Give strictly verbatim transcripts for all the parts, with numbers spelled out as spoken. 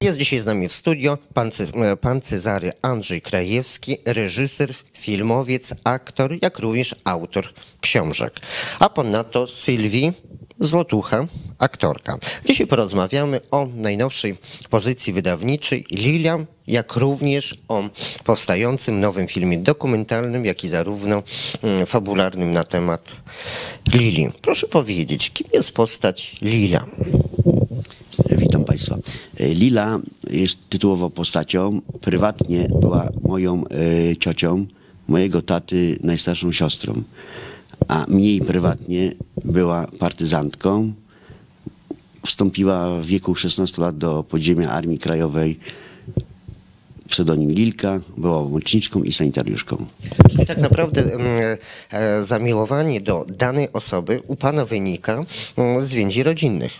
Jest dzisiaj z nami w studio pan, Cy pan Cezary Andrzej Krajewski, reżyser, filmowiec, aktor, jak również autor książek. A ponadto Sylwii Złotucha, aktorka. Dzisiaj porozmawiamy o najnowszej pozycji wydawniczej Lilia, jak również o powstającym nowym filmie dokumentalnym, jak i zarówno fabularnym na temat Lili. Proszę powiedzieć, kim jest postać Lila? Witam Państwa. Lila jest tytułową postacią. Prywatnie była moją e, ciocią, mojego taty najstarszą siostrą, a mniej prywatnie była partyzantką. Wstąpiła w wieku szesnastu lat do podziemia Armii Krajowej. Pseudonim Lilka, była łączniczką i sanitariuszką. Czyli tak naprawdę e, zamiłowanie do danej osoby u pana wynika z więzi rodzinnych.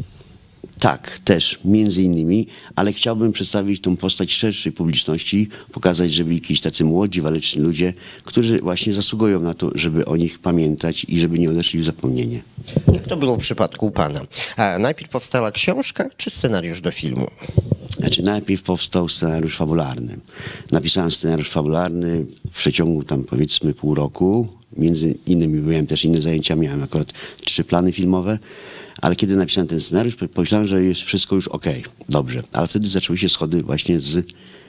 Tak, też, między innymi, ale chciałbym przedstawić tą postać szerszej publiczności, pokazać, że byli jakieś tacy młodzi, waleczni ludzie, którzy właśnie zasługują na to, żeby o nich pamiętać i żeby nie odeszli w zapomnienie. Jak to było w przypadku pana? A najpierw powstała książka czy scenariusz do filmu? Znaczy, najpierw powstał scenariusz fabularny. Napisałem scenariusz fabularny w przeciągu tam powiedzmy pół roku. Między innymi miałem też inne zajęcia, miałem akurat trzy plany filmowe. Ale kiedy napisałem ten scenariusz, pomyślałem, że jest wszystko już okej, dobrze. Ale wtedy zaczęły się schody właśnie z,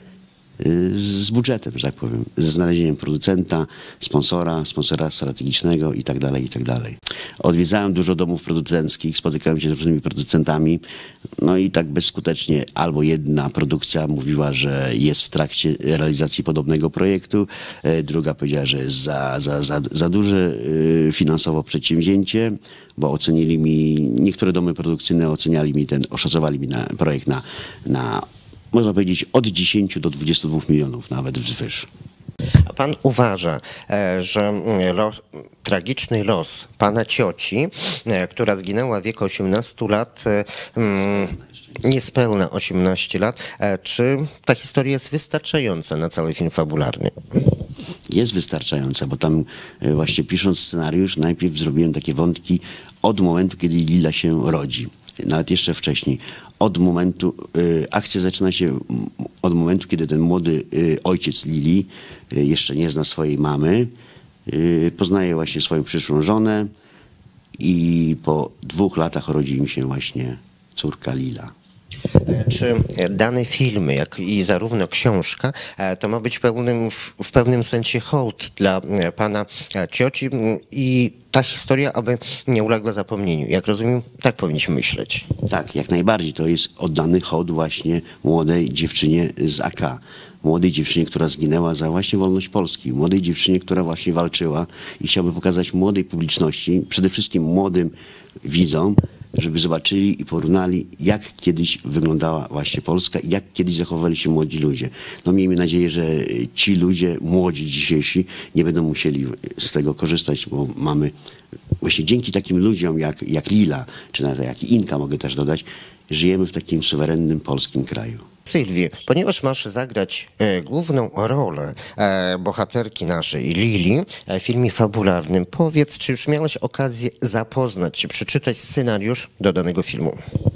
z budżetem, że tak powiem. Ze znalezieniem producenta, sponsora, sponsora strategicznego i tak dalej, i tak dalej. Odwiedzałem dużo domów producenckich, spotykałem się z różnymi producentami. No i tak bezskutecznie albo jedna produkcja mówiła, że jest w trakcie realizacji podobnego projektu, druga powiedziała, że jest za, za, za, za duże finansowo przedsięwzięcie, bo ocenili mi, niektóre domy produkcyjne oceniali mi ten, oszacowali mi na projekt na, na, można powiedzieć, od dziesięciu do dwudziestu dwóch milionów, nawet wzwyż. A pan uważa, że los, tragiczny los pana cioci, która zginęła w wieku osiemnastu lat, niespełna osiemnaście lat, czy ta historia jest wystarczająca na cały film fabularny? Jest wystarczająca, bo tam właśnie pisząc scenariusz najpierw zrobiłem takie wątki od momentu, kiedy Lila się rodzi. Nawet jeszcze wcześniej. Od momentu, y, akcja zaczyna się od momentu, kiedy ten młody y, ojciec Lili y, jeszcze nie zna swojej mamy, y, poznaje właśnie swoją przyszłą żonę i po dwóch latach rodzi im się właśnie córka Lila. Czy dane filmy, jak i zarówno książka, to ma być pełnym, w pewnym sensie hołd dla pana cioci i ta historia, aby nie uległa zapomnieniu? Jak rozumiem, tak powinniśmy myśleć. Tak, jak najbardziej. To jest oddany hołd właśnie młodej dziewczynie z A K. Młodej dziewczynie, która zginęła za właśnie wolność Polski. Młodej dziewczynie, która właśnie walczyła i chciałbym pokazać młodej publiczności, przede wszystkim młodym widzom, żeby zobaczyli i porównali, jak kiedyś wyglądała właśnie Polska i jak kiedyś zachowali się młodzi ludzie. No miejmy nadzieję, że ci ludzie, młodzi dzisiejsi, nie będą musieli z tego korzystać, bo mamy właśnie dzięki takim ludziom jak, jak Lila, czy nawet jak Inka mogę też dodać, żyjemy w takim suwerennym polskim kraju. Sylwii, ponieważ masz zagrać e, główną rolę e, bohaterki naszej Lili e, w filmie fabularnym, powiedz, czy już miałeś okazję zapoznać się, przeczytać scenariusz do danego filmu?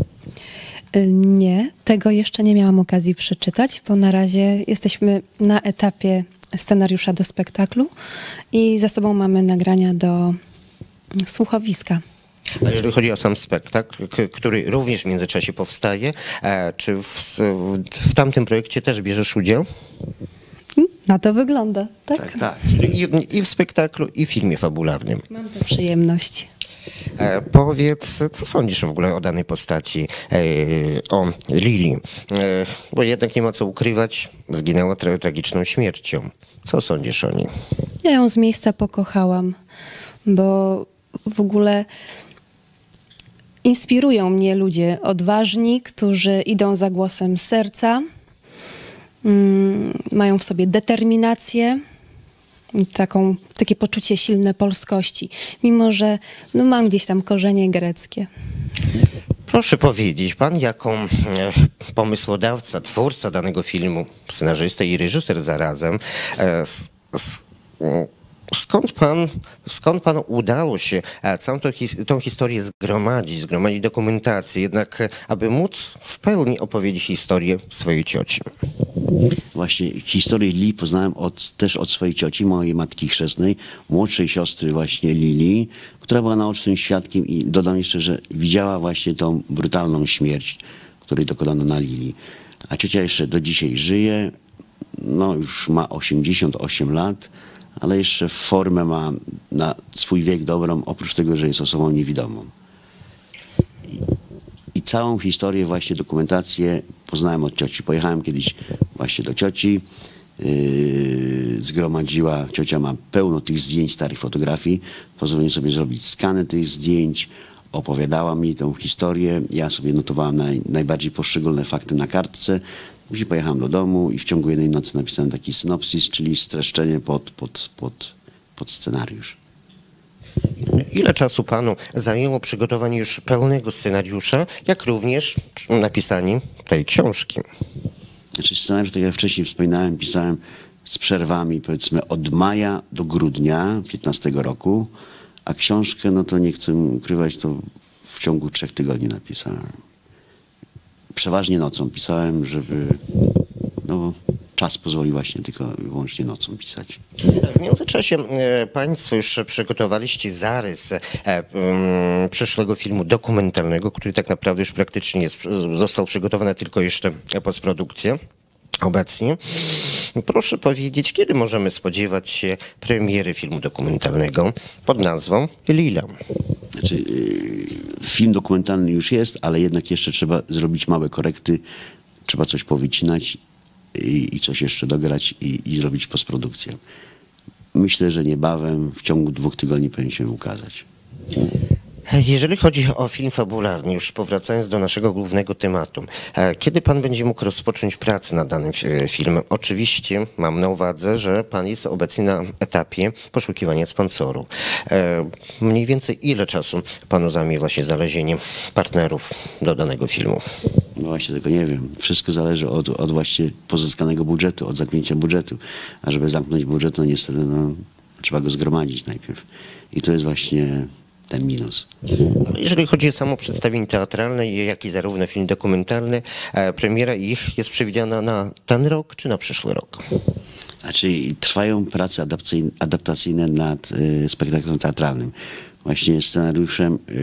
Nie, tego jeszcze nie miałam okazji przeczytać, bo na razie jesteśmy na etapie scenariusza do spektaklu i za sobą mamy nagrania do słuchowiska. A jeżeli chodzi o sam spektakl, który również w międzyczasie powstaje, czy w, w tamtym projekcie też bierzesz udział? Na to wygląda, tak? Tak, tak. Czyli i, i w spektaklu, i w filmie fabularnym. Mam tę przyjemność. E, powiedz, co sądzisz w ogóle o danej postaci, e, o Lili? E, bo jednak nie ma co ukrywać, zginęła tra tragiczną śmiercią. Co sądzisz o niej? Ja ją z miejsca pokochałam, bo w ogóle inspirują mnie ludzie odważni, którzy idą za głosem serca, mm, mają w sobie determinację, taką, takie poczucie silnej polskości, mimo że no, mam gdzieś tam korzenie greckie. Proszę powiedzieć, pan jako e, pomysłodawca, twórca danego filmu, scenarzysta i reżyser zarazem, e, s, s, Skąd pan, skąd panu udało się e, całą tą, his, tą historię zgromadzić, zgromadzić dokumentację, jednak e, aby móc w pełni opowiedzieć historię swojej cioci? Właśnie historię Lili poznałem od, też od swojej cioci, mojej matki chrzestnej, młodszej siostry właśnie Lili, która była naocznym świadkiem i dodam jeszcze, że widziała właśnie tą brutalną śmierć, której dokonano na Lili. A ciocia jeszcze do dzisiaj żyje, no już ma osiemdziesiąt osiem lat, ale jeszcze formę ma na swój wiek dobrą, oprócz tego, że jest osobą niewidomą. I, i całą historię, właśnie dokumentację poznałem od cioci. Pojechałem kiedyś właśnie do cioci, yy, zgromadziła, ciocia ma pełno tych zdjęć, starych fotografii, pozwoliłem sobie zrobić skany tych zdjęć, opowiadała mi tą historię, ja sobie notowałem naj, najbardziej poszczególne fakty na kartce. Później pojechałem do domu i w ciągu jednej nocy napisałem taki synopsis, czyli streszczenie pod, pod, pod, pod scenariusz. Ile czasu panu zajęło przygotowanie już pełnego scenariusza, jak również napisanie tej książki? Znaczy scenariusz, tak jak wcześniej wspominałem, pisałem z przerwami powiedzmy od maja do grudnia piętnastego roku, a książkę, no to nie chcę ukrywać, to w ciągu trzech tygodni napisałem. Przeważnie nocą pisałem, żeby no, czas pozwoli właśnie tylko i wyłącznie nocą pisać. W międzyczasie e, państwo już przygotowaliście zarys e, m, przyszłego filmu dokumentalnego, który tak naprawdę już praktycznie jest, został przygotowany, tylko jeszcze postprodukcja obecnie. Proszę powiedzieć, kiedy możemy spodziewać się premiery filmu dokumentalnego pod nazwą Lila? Znaczy, yy, film dokumentalny już jest, ale jednak jeszcze trzeba zrobić małe korekty, trzeba coś powycinać i, i coś jeszcze dograć i, i zrobić postprodukcję. Myślę, że niebawem, w ciągu dwóch tygodni powinien się ukazać. Jeżeli chodzi o film fabularny, już powracając do naszego głównego tematu, kiedy pan będzie mógł rozpocząć pracę nad danym filmem? Oczywiście mam na uwadze, że pan jest obecnie na etapie poszukiwania sponsoru. Mniej więcej ile czasu panu zajmie właśnie znalezienie partnerów do danego filmu? No właśnie tego nie wiem. Wszystko zależy od, od właśnie pozyskanego budżetu, od zamknięcia budżetu. A żeby zamknąć budżet, no niestety no, trzeba go zgromadzić najpierw. I to jest właśnie ten minus. Jeżeli chodzi o samo przedstawienie teatralne, jak i zarówno film dokumentalny, premiera ich jest przewidziana na ten rok czy na przyszły rok? Znaczy trwają prace adaptacyjne nad y, spektaklem teatralnym. Właśnie scenariuszem, y,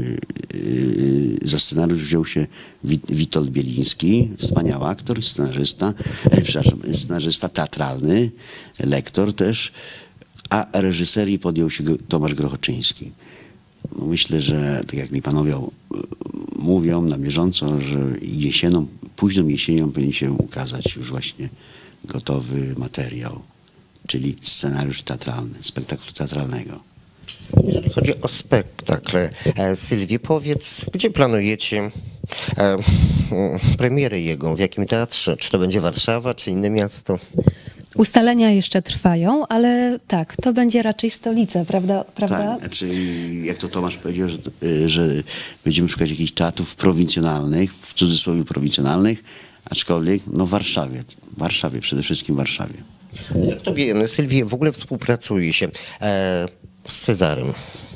y, za scenariusz wziął się Wit, Witold Bieliński, wspaniały aktor, scenarzysta, e, przepraszam, scenarzysta teatralny, lektor też, a reżyserii podjął się Tomasz Grochoczyński. Myślę, że tak jak mi panowie mówią na bieżąco, że jesienią, późną jesienią powinien się ukazać już właśnie gotowy materiał, czyli scenariusz teatralny, spektaklu teatralnego. Jeżeli chodzi o spektakl, Sylwii, powiedz, gdzie planujecie e, premierę jego, w jakim teatrze? Czy to będzie Warszawa, czy inne miasto? Ustalenia jeszcze trwają, ale tak, to będzie raczej stolica, prawda? prawda? Tak, znaczy, jak to Tomasz powiedział, że, że będziemy szukać jakichś teatrów prowincjonalnych, w cudzysłowie prowincjonalnych, aczkolwiek no w Warszawie, w Warszawie, przede wszystkim w Warszawie. Jak tobie, Sylwii, w ogóle współpracuje się e, z Cezarym?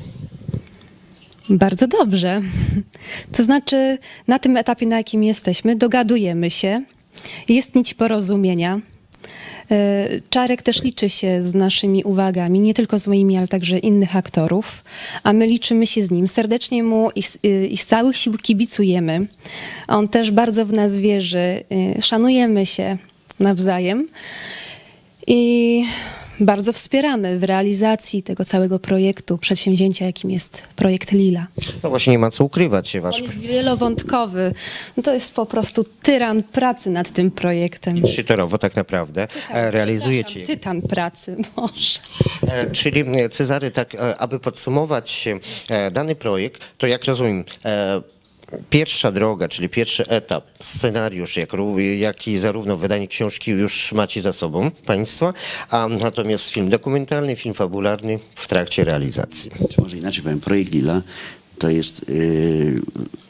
Bardzo dobrze. To znaczy, na tym etapie, na jakim jesteśmy, dogadujemy się, jest nić porozumienia. Czarek też liczy się z naszymi uwagami, nie tylko z moimi, ale także innych aktorów, a my liczymy się z nim. Serdecznie mu i z, i z całych sił kibicujemy. On też bardzo w nas wierzy, szanujemy się nawzajem i bardzo wspieramy w realizacji tego całego projektu, przedsięwzięcia, jakim jest projekt Lila. No właśnie, nie ma co ukrywać. Wasz... On jest wielowątkowy. No to jest po prostu tyran pracy nad tym projektem. Szytorowo tak naprawdę Tytan, realizujecie. Tytan pracy, może. E, czyli Cezary, tak e, aby podsumować e, dany projekt, to jak rozumiem, e, pierwsza droga, czyli pierwszy etap, scenariusz, jak, jak i zarówno wydanie książki już macie za sobą państwo, a natomiast film dokumentalny, film fabularny w trakcie realizacji. Czy może inaczej powiem, projekt Lila to jest yy,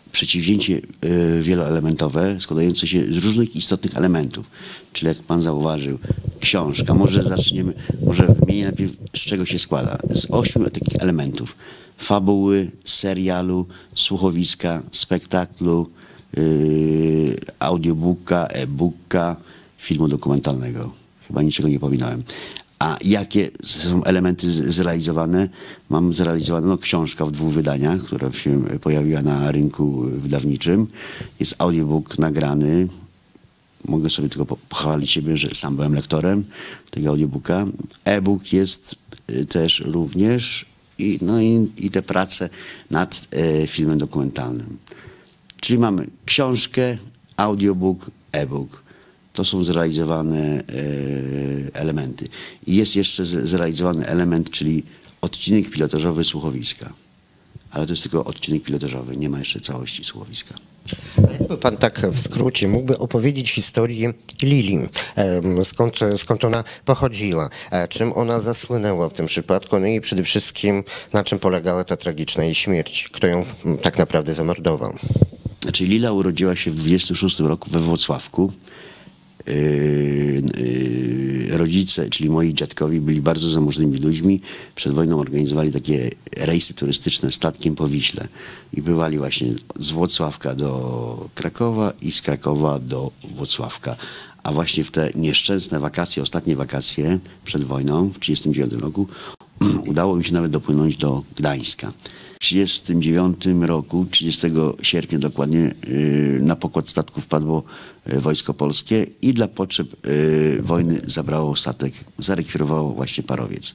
przedsięwzięcie y, wieloelementowe składające się z różnych istotnych elementów. Czyli jak pan zauważył, książka, może zaczniemy, może wymienię najpierw z czego się składa. Z ośmiu takich elementów. Fabuły, serialu, słuchowiska, spektaklu, yy, audiobooka, e-booka, filmu dokumentalnego. Chyba niczego nie pominąłem. A jakie są elementy zrealizowane? Mam zrealizowaną no, książka w dwóch wydaniach, która się pojawiła na rynku wydawniczym. Jest audiobook nagrany. Mogę sobie tylko pochwalić siebie, że sam byłem lektorem tego audiobooka. E-book jest też również i, no i, i te prace nad e, filmem dokumentalnym. Czyli mamy książkę, audiobook, e-book. To są zrealizowane e, elementy. I jest jeszcze zrealizowany element, czyli odcinek pilotażowy słuchowiska. Ale to jest tylko odcinek pilotażowy, nie ma jeszcze całości słuchowiska. Jakby pan tak w skrócie mógłby opowiedzieć historię Lili, skąd, skąd ona pochodziła, czym ona zasłynęła w tym przypadku, no i przede wszystkim na czym polegała ta tragiczna jej śmierć, kto ją tak naprawdę zamordował. Znaczy Lila urodziła się w dwudziestym szóstym roku we Włocławku. Yy, yy, rodzice, czyli moi dziadkowie, byli bardzo zamożnymi ludźmi. Przed wojną organizowali takie rejsy turystyczne statkiem po Wiśle i bywali właśnie z Włocławka do Krakowa i z Krakowa do Włocławka. A właśnie w te nieszczęsne wakacje, ostatnie wakacje przed wojną w tysiąc dziewięćset trzydziestym dziewiątym roku udało mi się nawet dopłynąć do Gdańska. W tysiąc dziewięćset trzydziestym dziewiątym roku, trzydziestego sierpnia dokładnie, na pokład statku wpadło Wojsko Polskie i dla potrzeb wojny zabrało statek, zarekwirowało właśnie parowiec.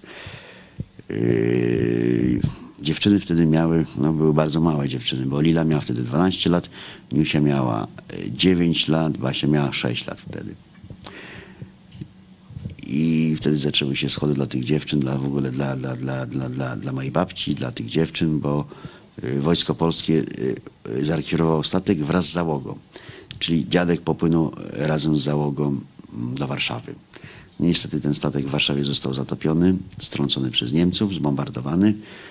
Dziewczyny wtedy miały, no były bardzo małe dziewczyny, bo Lila miała wtedy dwanaście lat, Niusia miała dziewięć lat, Basia miała sześć lat wtedy. I wtedy zaczęły się schody dla tych dziewczyn, dla w ogóle dla, dla, dla, dla, dla, dla mojej babci, dla tych dziewczyn, bo Wojsko Polskie zarekwirowało statek wraz z załogą. Czyli dziadek popłynął razem z załogą do Warszawy. Niestety ten statek w Warszawie został zatopiony, strącony przez Niemców, zbombardowany,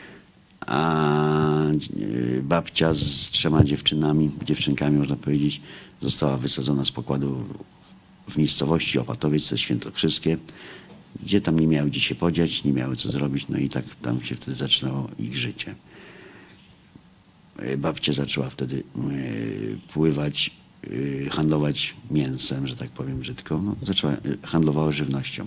a babcia z trzema dziewczynami, dziewczynkami można powiedzieć, została wysadzona z pokładu w miejscowości Opatowiec, to jest Świętokrzyskie, gdzie tam nie miały gdzie się podziać, nie miały co zrobić, no i tak tam się wtedy zaczynało ich życie. Babcia zaczęła wtedy pływać, handlować mięsem, że tak powiem brzydko, no, zaczęła, handlowała żywnością.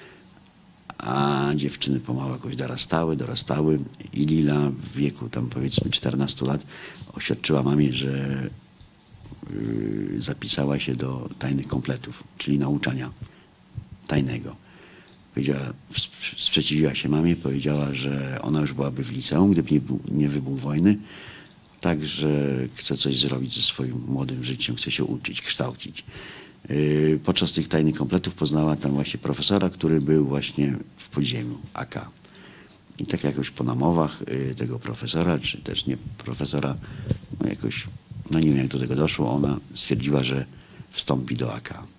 A dziewczyny pomału jakoś dorastały, dorastały i Lila w wieku tam powiedzmy czternastu lat oświadczyła mamie, że zapisała się do tajnych kompletów, czyli nauczania tajnego. Powiedziała, sprzeciwiła się mamie, powiedziała, że ona już byłaby w liceum, gdyby nie, nie wybuch wojny, także chce coś zrobić ze swoim młodym życiem, chce się uczyć, kształcić. Podczas tych tajnych kompletów poznała tam właśnie profesora, który był właśnie w podziemiu A K. I tak jakoś po namowach tego profesora, czy też nie profesora, no jakoś, no nie wiem jak do tego doszło, ona stwierdziła, że wstąpi do A K.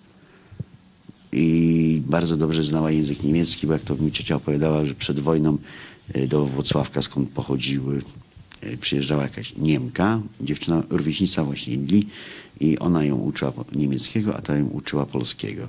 I bardzo dobrze znała język niemiecki, bo jak to mi ciocia opowiadała, że przed wojną do Włocławka, skąd pochodziły, przyjeżdżała jakaś Niemka, dziewczyna rówieśnica właśnie Lili, i ona ją uczyła niemieckiego, a ta ją uczyła polskiego.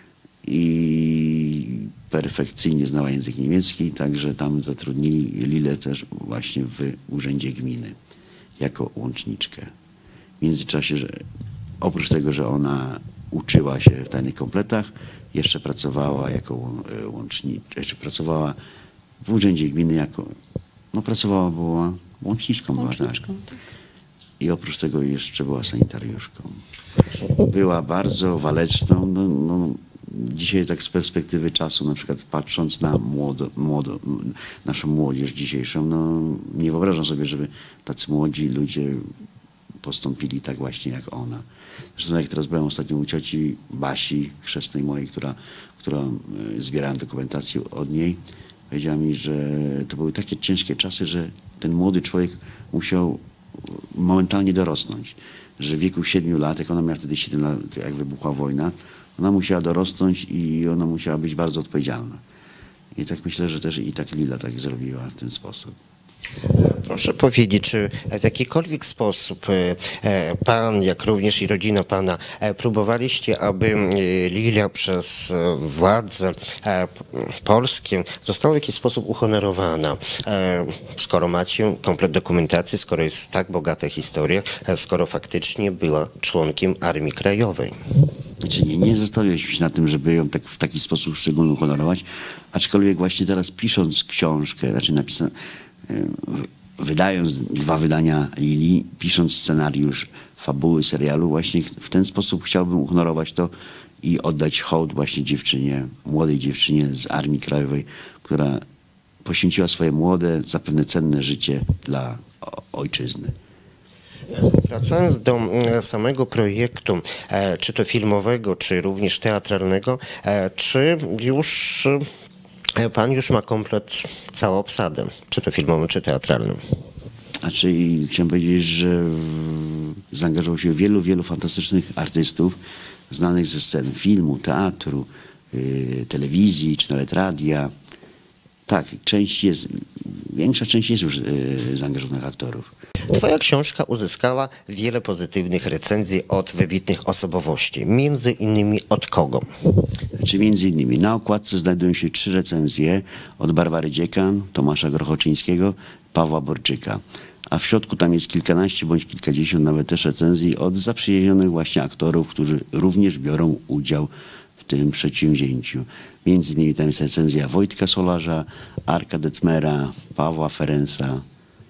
I perfekcyjnie znała język niemiecki, także tam zatrudnili Lilę też właśnie w urzędzie gminy jako łączniczkę. W międzyczasie, że oprócz tego, że ona uczyła się w tajnych kompletach, jeszcze pracowała jako łączniczka, jeszcze pracowała w urzędzie gminy jako, no pracowała, była łączniczką. Łączniczką, była, tak. I oprócz tego jeszcze była sanitariuszką. Była bardzo waleczną. No, no, dzisiaj tak z perspektywy czasu, na przykład patrząc na młodo, młodo, naszą młodzież dzisiejszą, no, nie wyobrażam sobie, żeby tacy młodzi ludzie postąpili tak właśnie jak ona. Zresztą jak teraz byłem ostatnio u cioci Basi, chrzestnej mojej, która, która zbierałem dokumentację od niej, powiedziała mi, że to były takie ciężkie czasy, że ten młody człowiek musiał momentalnie dorosnąć. Że w wieku siedmiu lat, jak ona miała wtedy siedem lat, jak wybuchła wojna, ona musiała dorosnąć i ona musiała być bardzo odpowiedzialna. I tak myślę, że też i tak Lila tak zrobiła w ten sposób. Proszę powiedzieć, czy w jakikolwiek sposób pan, jak również i rodzina pana, próbowaliście, aby Lilia przez władze polskie została w jakiś sposób uhonorowana? Skoro macie komplet dokumentacji, skoro jest tak bogata historia, skoro faktycznie była członkiem Armii Krajowej. Znaczy nie, nie zastanawialiśmy się na tym, żeby ją tak, w taki sposób szczególny honorować, aczkolwiek właśnie teraz pisząc książkę, znaczy napisać, wydając dwa wydania Lili, pisząc scenariusz fabuły serialu, właśnie w ten sposób chciałbym uhonorować to i oddać hołd właśnie dziewczynie, młodej dziewczynie z Armii Krajowej, która poświęciła swoje młode, zapewne cenne życie dla ojczyzny. Wracając do samego projektu, czy to filmowego, czy również teatralnego, czy już pan już ma komplet, całą obsadę, czy to filmowym, czy teatralnym? Znaczy, chciałem powiedzieć, że zaangażował się wielu, wielu fantastycznych artystów, znanych ze scen filmu, teatru, yy, telewizji, czy nawet radia. Tak, część jest, większa część jest już yy, zaangażowanych aktorów. Twoja książka uzyskała wiele pozytywnych recenzji od wybitnych osobowości. Między innymi od kogo? Znaczy, między innymi na okładce znajdują się trzy recenzje od Barbary Dziekan, Tomasza Grochoczyńskiego, Pawła Borczyka. A w środku tam jest kilkanaście bądź kilkadziesiąt nawet też recenzji od zaprzyjaźnionych właśnie aktorów, którzy również biorą udział w tym przedsięwzięciu. Między innymi tam jest recenzja Wojtka Solarza, Arka Decmera, Pawła Ferensa.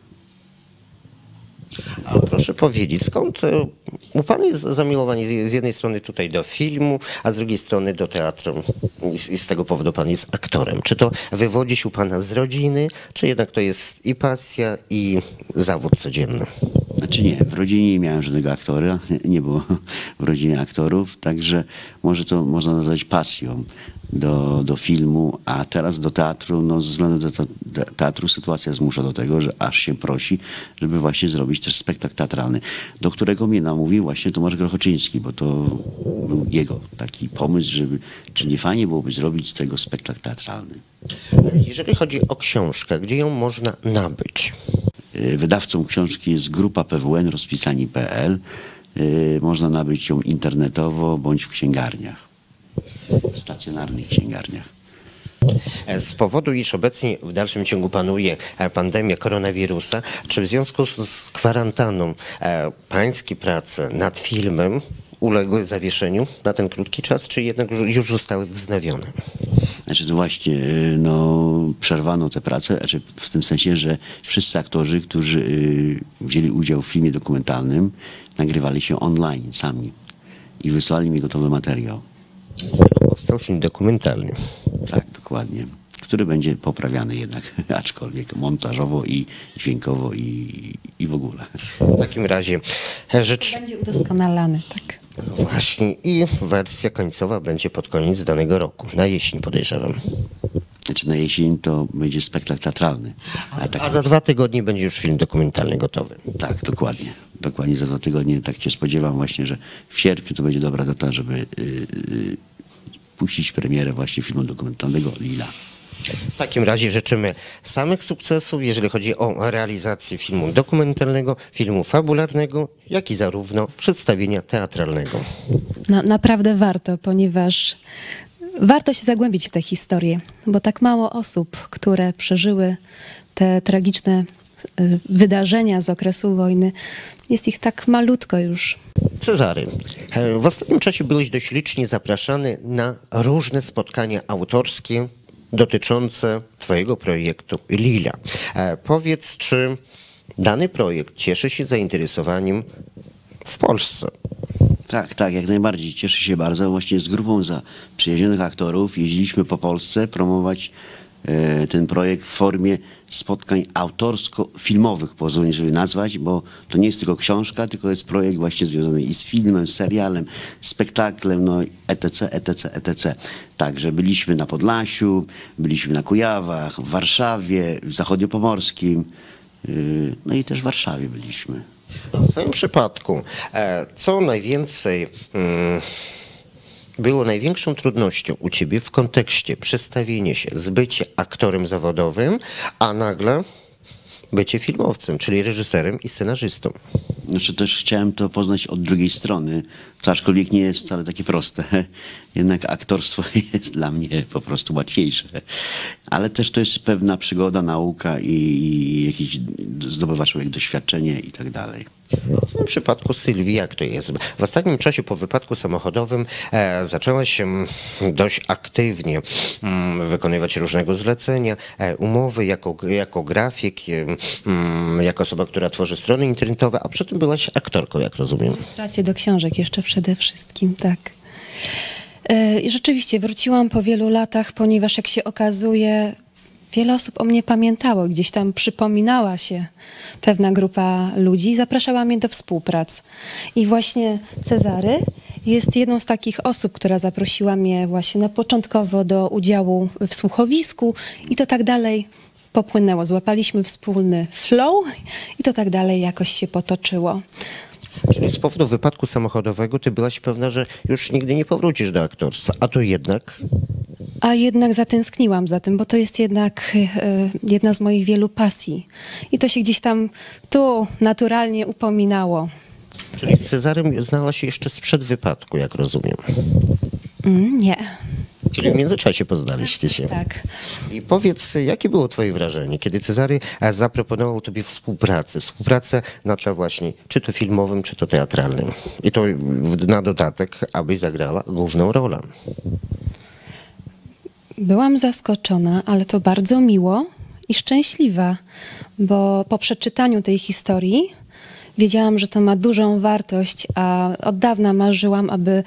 A proszę powiedzieć, skąd u pana jest zamiłowanie z jednej strony tutaj do filmu, a z drugiej strony do teatru i z tego powodu pan jest aktorem? Czy to wywodzi się u pana z rodziny, czy jednak to jest i pasja, i zawód codzienny? Znaczy nie, w rodzinie nie miałem żadnego aktora, nie było w rodzinie aktorów, także może to można nazwać pasją do, do filmu, a teraz do teatru, no ze względu do, do teatru sytuacja zmusza do tego, że aż się prosi, żeby właśnie zrobić też spektakl teatralny, do którego mnie namówił właśnie Tomasz Grochoczyński, bo to był jego taki pomysł, żeby, czy nie fajnie byłoby zrobić z tego spektakl teatralny. Jeżeli chodzi o książkę, gdzie ją można nabyć? Wydawcą książki jest grupa P W N rozpisani kropka p l. Można nabyć ją internetowo bądź w księgarniach, stacjonarnych księgarniach. Z powodu, iż obecnie w dalszym ciągu panuje pandemia koronawirusa, czy w związku z kwarantanną pańskie prace nad filmem uległy zawieszeniu na ten krótki czas, czy jednak już zostały wznowione? Znaczy to właśnie, no, przerwano te prace, znaczy w tym sensie, że wszyscy aktorzy, którzy y, wzięli udział w filmie dokumentalnym, nagrywali się online sami i wysłali mi gotowy materiał. Z tego powstał film dokumentalny. Tak, dokładnie. Który będzie poprawiany jednak, aczkolwiek montażowo i dźwiękowo i, i w ogóle. W takim razie rzecz... Będzie udoskonalany, tak. No właśnie, i wersja końcowa będzie pod koniec danego roku, na jesień podejrzewam. Znaczy na jesień to będzie spektakl teatralny. A, tak, a za dwa tygodnie będzie już film dokumentalny gotowy. Tak, dokładnie. Dokładnie za dwa tygodnie. Tak się spodziewam właśnie, że w sierpniu to będzie dobra data, żeby yy, yy, puścić premierę właśnie filmu dokumentalnego Lila. W takim razie życzymy samych sukcesów, jeżeli chodzi o realizację filmu dokumentalnego, filmu fabularnego, jak i zarówno przedstawienia teatralnego. No, naprawdę warto, ponieważ warto się zagłębić w tę historię, bo tak mało osób, które przeżyły te tragiczne wydarzenia z okresu wojny, jest ich tak malutko już. Cezary, w ostatnim czasie byłeś dość licznie zapraszany na różne spotkania autorskie dotyczące twojego projektu Lila. E, powiedz, czy dany projekt cieszy się zainteresowaniem w Polsce? Tak, tak, jak najbardziej. Cieszę się bardzo. Właśnie z grupą zaprzyjaźnionych aktorów jeździliśmy po Polsce promować e, ten projekt w formie spotkań autorsko-filmowych, pozwolę sobie nazwać, bo to nie jest tylko książka, tylko jest projekt właśnie związany i z filmem, z serialem, spektaklem, no etc., etc., etc. Także byliśmy na Podlasiu, byliśmy na Kujawach, w Warszawie, w Zachodniopomorskim, yy, no i też w Warszawie byliśmy. W twoim przypadku, co najwięcej hmm, było największą trudnością u ciebie w kontekście przestawienia się z bycia aktorem zawodowym, a nagle bycie filmowcem, czyli reżyserem i scenarzystą. Znaczy też chciałem to poznać od drugiej strony, co aczkolwiek nie jest wcale takie proste. Jednak aktorstwo jest dla mnie po prostu łatwiejsze. Ale też to jest pewna przygoda, nauka i, i jakieś zdobywa człowiek doświadczenie i tak dalej. W tym przypadku Sylwii, jak to jest? W ostatnim czasie po wypadku samochodowym e, zaczęła się dość aktywnie mm, wykonywać różnego zlecenia, e, umowy jako, jako grafik, e, jako osoba, która tworzy strony internetowe, a przy tym byłaś aktorką, jak rozumiem. Ilustracje do książek jeszcze przede wszystkim, tak. E, I rzeczywiście wróciłam po wielu latach, ponieważ jak się okazuje, wiele osób o mnie pamiętało, gdzieś tam przypominała się pewna grupa ludzi, zapraszała mnie do współprac. I właśnie Cezary jest jedną z takich osób, która zaprosiła mnie właśnie na początkowo do udziału w słuchowisku i to tak dalej popłynęło. Złapaliśmy wspólny flow i to tak dalej jakoś się potoczyło. Czyli z powodu wypadku samochodowego ty byłaś pewna, że już nigdy nie powrócisz do aktorstwa, a tu jednak... A jednak zatęskniłam za tym, bo to jest jednak e, jedna z moich wielu pasji. I to się gdzieś tam tu naturalnie upominało. Czyli z Cezarym znała się jeszcze sprzed wypadku, jak rozumiem. Mm, nie. Czyli w międzyczasie poznaliście się. Tak. I powiedz, jakie było twoje wrażenie, kiedy Cezary zaproponował tobie współpracę, współpracę na tle właśnie, czy to filmowym, czy to teatralnym. I to na dodatek, abyś zagrała główną rolę. Byłam zaskoczona, ale to bardzo miło i szczęśliwa, bo po przeczytaniu tej historii wiedziałam, że to ma dużą wartość, a od dawna marzyłam, aby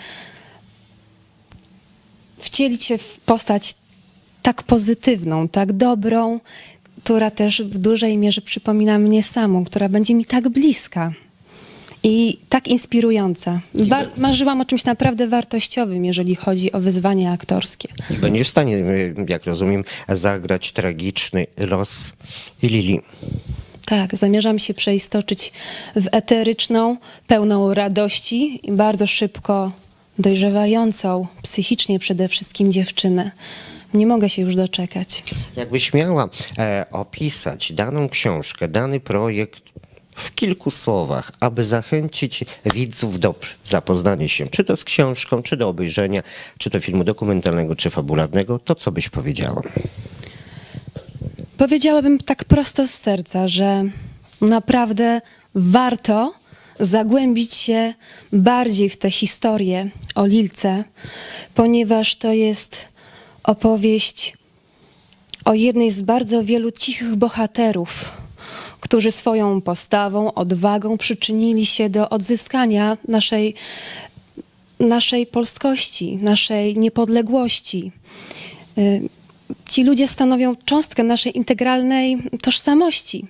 wcielić się w postać tak pozytywną, tak dobrą, która też w dużej mierze przypomina mnie samą, która będzie mi tak bliska i tak inspirująca. Ba- marzyłam o czymś naprawdę wartościowym, jeżeli chodzi o wyzwania aktorskie. I będziesz w stanie, jak rozumiem, zagrać tragiczny los Lili. Tak, zamierzam się przeistoczyć w eteryczną, pełną radości i bardzo szybko dojrzewającą, psychicznie przede wszystkim dziewczynę. Nie mogę się już doczekać. Jakbyś miała e, opisać daną książkę, dany projekt w kilku słowach, aby zachęcić widzów do zapoznania się, czy to z książką, czy do obejrzenia, czy to filmu dokumentalnego, czy fabularnego, to co byś powiedziała? Powiedziałabym tak prosto z serca, że naprawdę warto zagłębić się bardziej w tę historię o Lilce, ponieważ to jest opowieść o jednej z bardzo wielu cichych bohaterów, którzy swoją postawą, odwagą przyczynili się do odzyskania naszej, naszej polskości, naszej niepodległości. Ci ludzie stanowią cząstkę naszej integralnej tożsamości.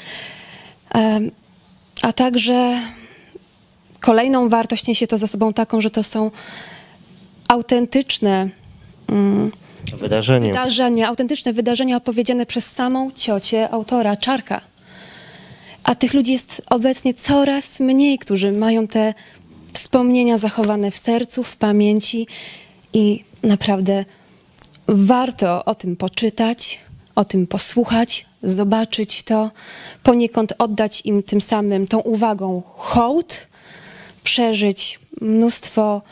A także kolejną wartość niesie to za sobą taką, że to są autentyczne mm, Wydarzenie. wydarzenia, autentyczne wydarzenia opowiedziane przez samą ciocię autora, Czarka. A tych ludzi jest obecnie coraz mniej, którzy mają te wspomnienia zachowane w sercu, w pamięci i naprawdę warto o tym poczytać, o tym posłuchać, zobaczyć to, poniekąd oddać im tym samym, tą uwagą hołd, przeżyć mnóstwo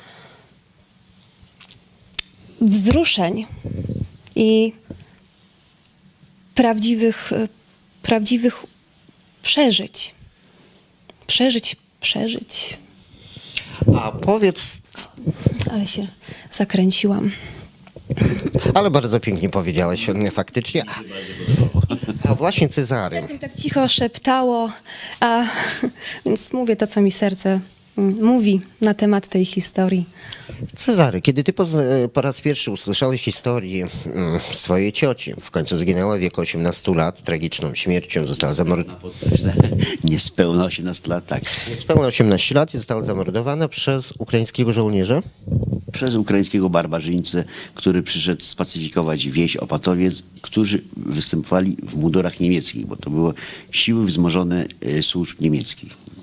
wzruszeń i prawdziwych, prawdziwych przeżyć. Przeżyć, przeżyć. A powiedz... Ale się zakręciłam. Ale bardzo pięknie powiedziałeś faktycznie. A właśnie Cezary. Serce mi tak cicho szeptało, a, więc mówię to, co mi serce mm, mówi na temat tej historii. Cezary, kiedy ty po, po raz pierwszy usłyszałeś historię mm, swojej cioci, w końcu zginęła w wieku osiemnastu lat, tragiczną śmiercią, została zamordowana. Niespełna osiemnaście lat, tak. Niespełna osiemnaście lat i została zamordowana przez ukraińskiego żołnierza. Przez ukraińskiego barbarzyńcę, który przyszedł spacyfikować wieś Opatowiec, którzy występowali w mundurach niemieckich, bo to były siły wzmożone służb niemieckich.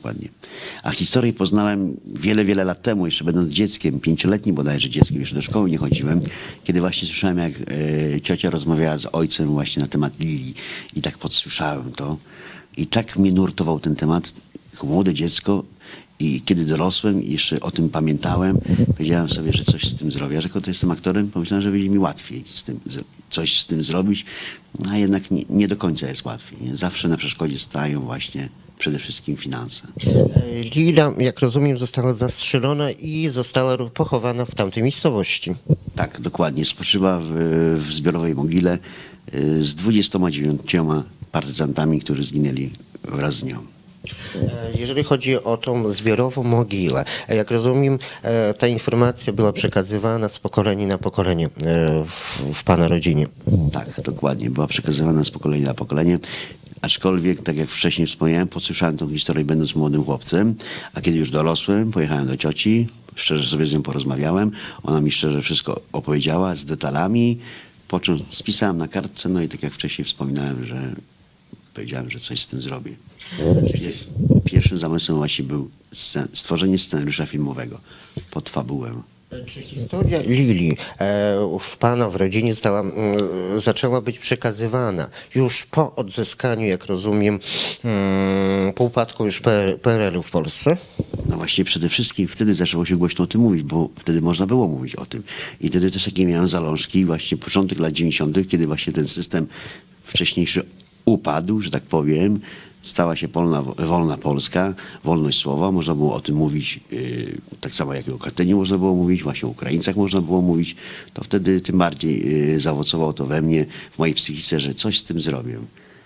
dokładnie. A historię poznałem wiele, wiele lat temu, jeszcze będąc dzieckiem, pięcioletnim bodajże dzieckiem, jeszcze do szkoły nie chodziłem, kiedy właśnie słyszałem, jak e, ciocia rozmawiała z ojcem właśnie na temat Lili. I tak podsłyszałem to. I tak mnie nurtował ten temat, jako młode dziecko. I kiedy dorosłem i jeszcze o tym pamiętałem, powiedziałem sobie, że coś z tym zrobię. A że jako jestem aktorem, pomyślałem, że będzie mi łatwiej z tym, coś z tym zrobić. A jednak nie, nie do końca jest łatwiej. Nie? Zawsze na przeszkodzie stają właśnie przede wszystkim finanse. Lila, jak rozumiem, została zastrzelona i została pochowana w tamtej miejscowości. Tak, dokładnie. Spoczywa w, w zbiorowej mogile z dwudziestoma dziewięcioma partyzantami, którzy zginęli wraz z nią. Jeżeli chodzi o tą zbiorową mogilę, jak rozumiem, ta informacja była przekazywana z pokolenia na pokolenie w, w pana rodzinie. Tak, dokładnie. Była przekazywana z pokolenia na pokolenie. Aczkolwiek, tak jak wcześniej wspomniałem, podsłyszałem tą historię będąc młodym chłopcem, a kiedy już dorosłem, pojechałem do cioci, szczerze sobie z nią porozmawiałem, ona mi szczerze wszystko opowiedziała z detalami, po czym spisałem na kartce, no i tak jak wcześniej wspominałem, że powiedziałem, że coś z tym zrobię. Jest, pierwszym zamysłem właśnie był scen- stworzenie scenariusza filmowego pod fabułę. Czy historia Lili w pana w rodzinie została, zaczęła być przekazywana już po odzyskaniu, jak rozumiem, po upadku już P R L u w Polsce? No właśnie przede wszystkim wtedy zaczęło się głośno o tym mówić, bo wtedy można było mówić o tym. I wtedy też takie miałem zalążki, właśnie początek lat dziewięćdziesiątych, kiedy właśnie ten system wcześniejszy upadł, że tak powiem, stała się polna, wolna Polska, wolność słowa, można było o tym mówić, yy, tak samo jak i o Katyniu można było mówić, właśnie o Ukraińcach można było mówić, to wtedy tym bardziej yy, zaowocowało to we mnie, w mojej psychice, że coś z tym zrobię.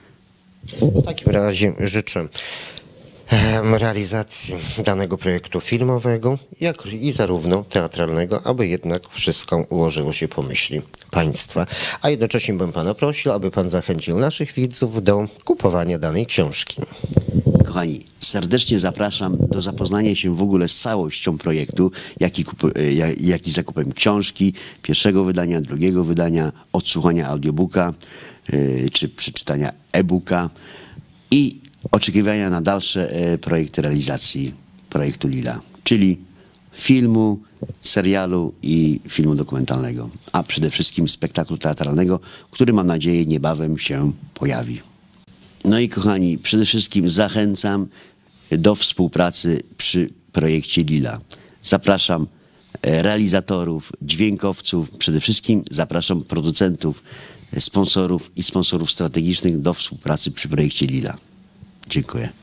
W takim razie życzę em, realizacji danego projektu filmowego, jak i zarówno teatralnego, aby jednak wszystko ułożyło się po myśli państwa. A jednocześnie bym pana prosił, aby pan zachęcił naszych widzów do kupowania danej książki. Kochani, serdecznie zapraszam do zapoznania się w ogóle z całością projektu, jak i, kup, jak, jak i zakupem książki, pierwszego wydania, drugiego wydania, odsłuchania audiobooka, yy, czy przeczytania e-booka i oczekiwania na dalsze e, projekty realizacji projektu Lila, czyli filmu, serialu i filmu dokumentalnego, a przede wszystkim spektaklu teatralnego, który mam nadzieję niebawem się pojawi. No i kochani, przede wszystkim zachęcam do współpracy przy projekcie Lila. Zapraszam realizatorów, dźwiękowców, przede wszystkim zapraszam producentów, sponsorów i sponsorów strategicznych do współpracy przy projekcie Lila. Dziękuję.